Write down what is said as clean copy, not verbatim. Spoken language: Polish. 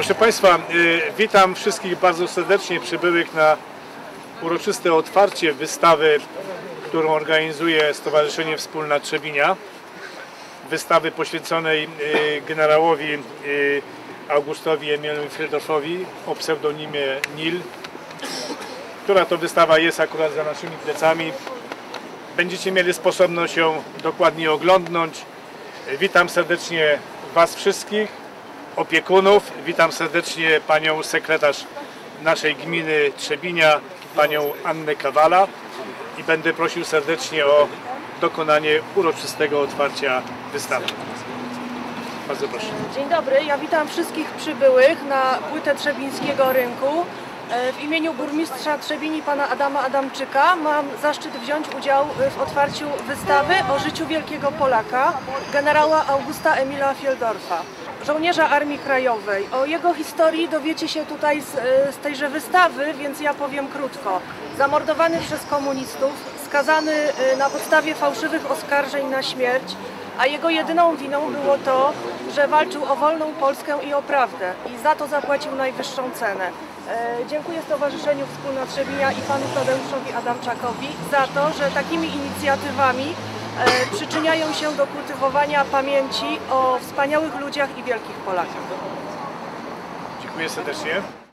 Proszę Państwa, witam wszystkich bardzo serdecznie przybyłych na uroczyste otwarcie wystawy, którą organizuje Stowarzyszenie Wspólna Trzebinia. Wystawy poświęconej generałowi Augustowi Emilowi Fridorfowi o pseudonimie Nil, która to wystawa jest akurat za naszymi plecami. Będziecie mieli sposobność ją dokładnie oglądnąć. Witam serdecznie Was wszystkich, opiekunów. Witam serdecznie panią sekretarz naszej gminy Trzebinia, panią Annę Kawala, i będę prosił serdecznie o dokonanie uroczystego otwarcia wystawy. Bardzo proszę. Dzień dobry, ja witam wszystkich przybyłych na płytę Trzebińskiego Rynku. W imieniu burmistrza Trzebini, pana Adama Adamczyka, mam zaszczyt wziąć udział w otwarciu wystawy o życiu wielkiego Polaka, generała Augusta Emila Fridorfa, żołnierza Armii Krajowej. O jego historii dowiecie się tutaj z tejże wystawy, więc ja powiem krótko. Zamordowany przez komunistów, skazany na podstawie fałszywych oskarżeń na śmierć, a jego jedyną winą było to, że walczył o wolną Polskę i o prawdę, i za to zapłacił najwyższą cenę. Dziękuję Stowarzyszeniu Wspólna Trzebinia i panu Tadeuszowi Adamczakowi za to, że takimi inicjatywami przyczyniają się do kultywowania pamięci o wspaniałych ludziach i wielkich Polakach. Dziękuję serdecznie.